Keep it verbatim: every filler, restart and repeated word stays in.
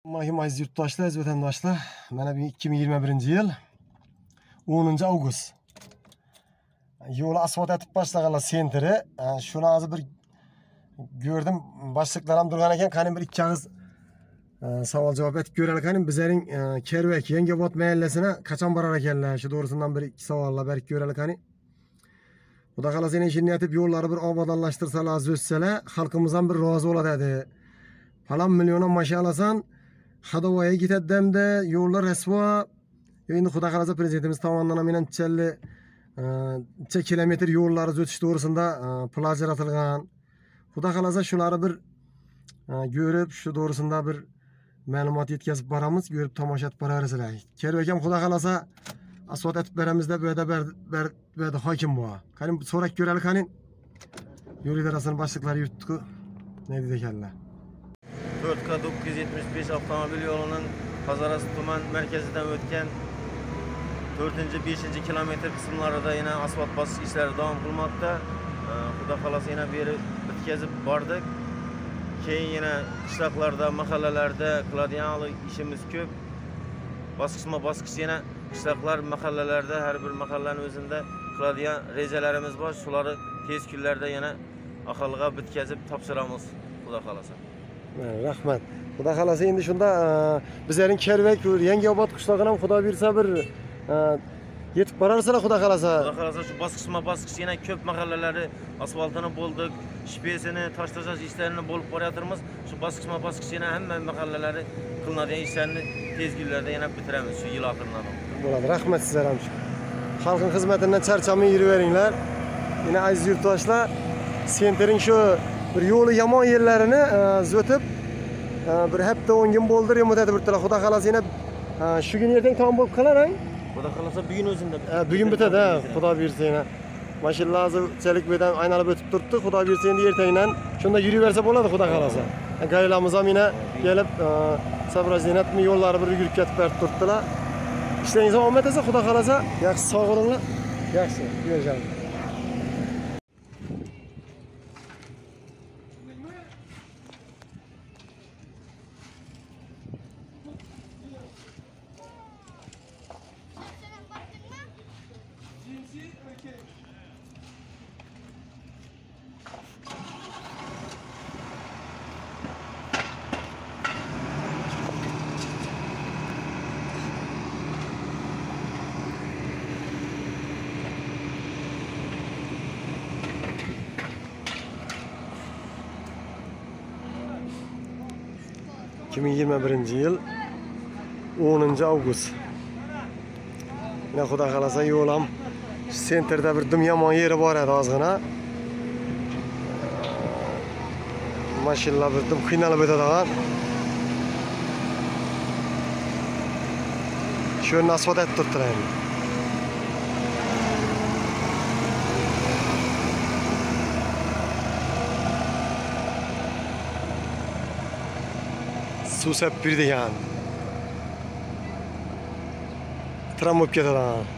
Assalomu aziz yurtdoshlar, aziz vatandoshlar. Mana bu ikki ming yigirma birinchi yil o'ninchi avgust. Yo'lni asfalt etib boshlaganlar sentri. Shuni hozir bir gördüm. Boshliqlar ham turgan ekan. Qani bir ikki og'iz savol javob etib ko'raylik. Qani bizning Kervak, Yangiobod mahallasine qachon borar ekanlar? Shu to'g'risidan bir ikki savollar berib ko'raylik. Qani Xudo xolasa yana ishini etib yo'llarni bir obodonlashtirsalar, o'tsalar, xalqimiz ham bir rozi bo'ladi dedi. Falan milyondan maşalasan Hadovaya gitadimda yo'llar rasvo. Endi Xudo xolasa prezidentimiz tomonidan ham menimcha necha kilometr yo'llarni o'tish to'g'risida plan yaratilgan. Xudo xolasa shularni bir ko'rib, shu to'g'risida bir ma'lumot yetkazib boramiz, ko'rib tomosha etib borarsizlar. Kervak ham Xudo xolasa asfalt etib beramiz deb bu yerda bu yerda hokim bor. Qani so'rab ko'raylik, qani yo'l idorasining boshliqlari yurtdi-ku, ne dedi ekanlar. dört K dokuz yüz yetmiş beş avtomobil yolunun Pazarası tuman merkezinden ötken dördüncü beşinci kilometre kısımlarda yine asfalt basış işleri devam kılmakta. Xudo xolasa yine bir yeri bitkazib bordik. Keyin yine qishloqlarda, mahallalarda qiladigan işimiz ko'p. Bosqichma bosqich yine qishloqlar, mahallalarda har bir mahallaning o'zida qiladigan rejalarimiz bor. Shularni tez kunlarda yana aholiga bitkazib topshiramiz, Xudo xolasa. Rahmat. Xudo xolasa endi shunda bizning Kervak, Yangiobod qishlog'idan ham Xudo bersa bir yetib borarsizlar, Xudo xolasa. Xudo xolasa shu bosqichma bosqich yana ko'p mahallalari asfaltini bo'ldik, shpesini, tosh tashlash ishlarini bo'lib boryapmiz. Shu bosqichma bosqich yana hamma mahallalari qilinadigan ishlarni tez kunlarda yana bitiramiz shu yil oxiridan. Bo'ladi. Rahmat sizlarga ham. Xalqning xizmatidan charchamay yuraveringlar. Yine aziz yurtdoshlar, sentring shu bir yo'li yomon yerlarini o'tib bir hafta o'n kun bo'ldi remont etib o'tdilar. Xudo xolasa yana shu kun ertaga tamom bo'lib qolar-a? Xudo xolasa bugun o'zimda. Bugun bitadi, Xudo bersa yana. Mashinalar hozirchalik bu yerdan aylanib o'tib turibdi. Xudo bersa endi ertagidan shunda yuraversa bo'ladi, Xudo xolasa. Gaylarimiz ham yana kelib sabrozinatmi yo'llari bir yurib ketib berib turibdilar. İşleriniz omad etsa, Xudo xolasa, yaxshi sog' bo'linglar. Yaxshi, görüşamiz. ikki ming yigirma birinchi yil o'ninchi avgust. Yine Xudo xolasa yo'l ham sentrda bir dim yomon yeri bor edi ozgina. Mashinalar bir dim qiynalib o'tadigan. Shu yerni asfalt etib turibdilar endi. Suv sepib berdi yani. Tram bo'lib ketadi.